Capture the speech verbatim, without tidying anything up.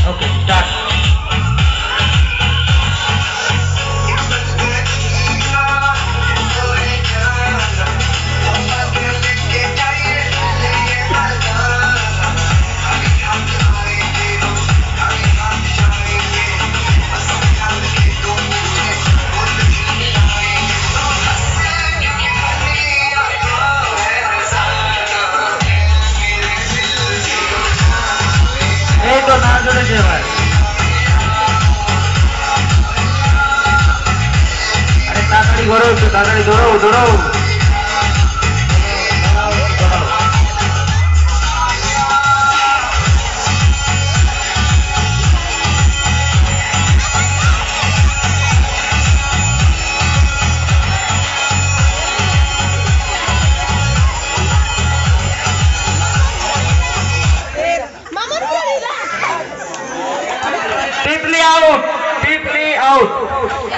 Okay start. এই তো না চলেছে এবার। আরে তাড়াতাড়ি ঘোরো, একটু তাড়াতাড়ি দৌড়ো দৌড়ো। Deeply out, deeply out.